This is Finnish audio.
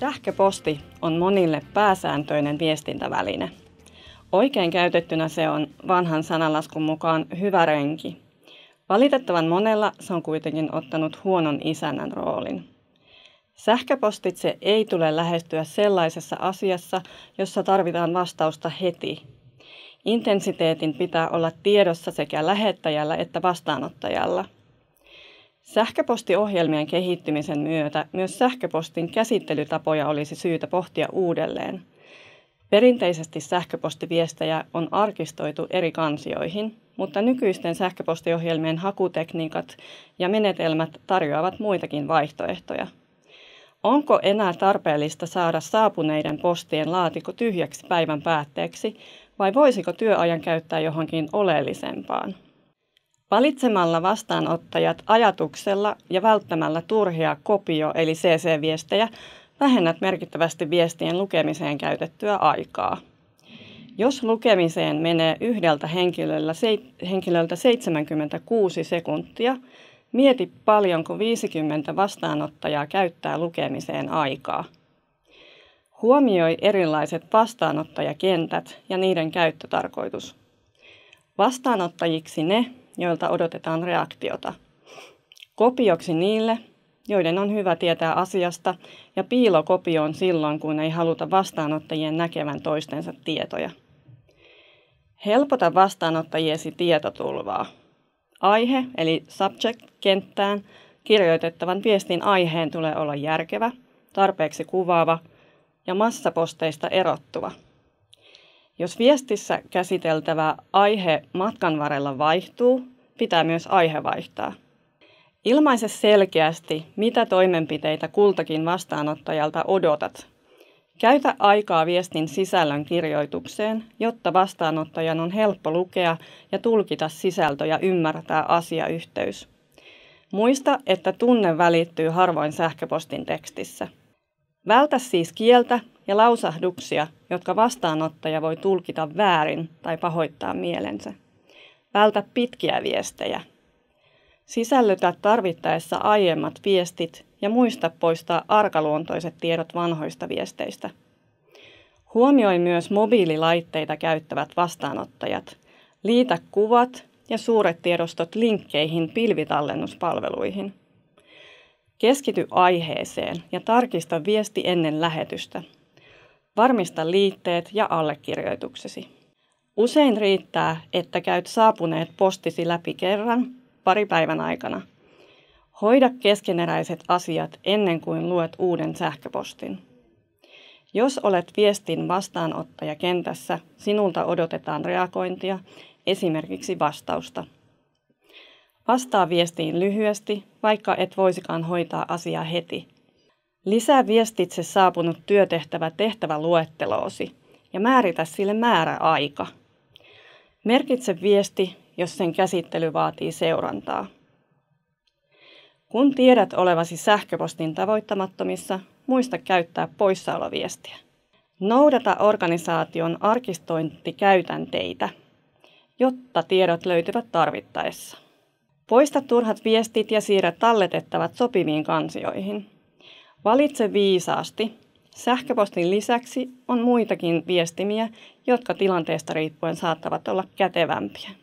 Sähköposti on monille pääsääntöinen viestintäväline. Oikein käytettynä se on vanhan sananlaskun mukaan hyvä renki. Valitettavan monella se on kuitenkin ottanut huonon isännän roolin. Sähköpostitse ei tule lähestyä sellaisessa asiassa, jossa tarvitaan vastausta heti. Intensiteetin pitää olla tiedossa sekä lähettäjällä että vastaanottajalla. Sähköpostiohjelmien kehittymisen myötä myös sähköpostin käsittelytapoja olisi syytä pohtia uudelleen. Perinteisesti sähköpostiviestejä on arkistoitu eri kansioihin, mutta nykyisten sähköpostiohjelmien hakutekniikat ja menetelmät tarjoavat muitakin vaihtoehtoja. Onko enää tarpeellista saada saapuneiden postien laatikko tyhjäksi päivän päätteeksi vai voisiko työajan käyttää johonkin oleellisempaan? Valitsemalla vastaanottajat ajatuksella ja välttämällä turhia kopio- eli CC-viestejä vähennät merkittävästi viestien lukemiseen käytettyä aikaa. Jos lukemiseen menee yhdeltä henkilöltä 76 sekuntia, mieti paljonko 50 vastaanottajaa käyttää lukemiseen aikaa. Huomioi erilaiset vastaanottajakentät ja niiden käyttötarkoitus. Vastaanottajiksi ne, joilta odotetaan reaktiota. Kopioksi niille, joiden on hyvä tietää asiasta, ja piilokopioon silloin, kun ei haluta vastaanottajien näkevän toistensa tietoja. Helpota vastaanottajiesi tietotulvaa. Aihe, eli subject-kenttään, kirjoitettavan viestin aiheen tulee olla järkevä, tarpeeksi kuvaava ja massaposteista erottuva. Jos viestissä käsiteltävä aihe matkan varrella vaihtuu, pitää myös aihe vaihtaa. Ilmaise selkeästi, mitä toimenpiteitä kultakin vastaanottajalta odotat. Käytä aikaa viestin sisällön kirjoitukseen, jotta vastaanottajan on helppo lukea ja tulkita sisältö ja ymmärtää asiayhteys. Muista, että tunne välittyy harvoin sähköpostin tekstissä. Vältä siis kieltä ja lausahduksia, jotka vastaanottaja voi tulkita väärin tai pahoittaa mielensä. Vältä pitkiä viestejä. Sisällytä tarvittaessa aiemmat viestit ja muista poistaa arkaluontoiset tiedot vanhoista viesteistä. Huomioi myös mobiililaitteita käyttävät vastaanottajat. Liitä kuvat ja suuret tiedostot linkkeihin pilvitallennuspalveluihin. Keskity aiheeseen ja tarkista viesti ennen lähetystä. Varmista liitteet ja allekirjoituksesi. Usein riittää, että käyt saapuneet postisi läpi kerran, pari päivän aikana. Hoida keskeneräiset asiat ennen kuin luet uuden sähköpostin. Jos olet viestin vastaanottajakentässä, sinulta odotetaan reagointia, esimerkiksi vastausta. Vastaa viestiin lyhyesti, vaikka et voisikaan hoitaa asiaa heti. Lisää viestitse saapunut työtehtävä tehtäväluetteloosi ja määritä sille määräaika. Merkitse viesti, jos sen käsittely vaatii seurantaa. Kun tiedät olevasi sähköpostin tavoittamattomissa, muista käyttää poissaoloviestiä. Noudata organisaation arkistointikäytänteitä, jotta tiedot löytyvät tarvittaessa. Poista turhat viestit ja siirrä talletettavat sopiviin kansioihin. Valitse viisaasti. Sähköpostin lisäksi on muitakin viestimiä, jotka tilanteesta riippuen saattavat olla kätevämpiä.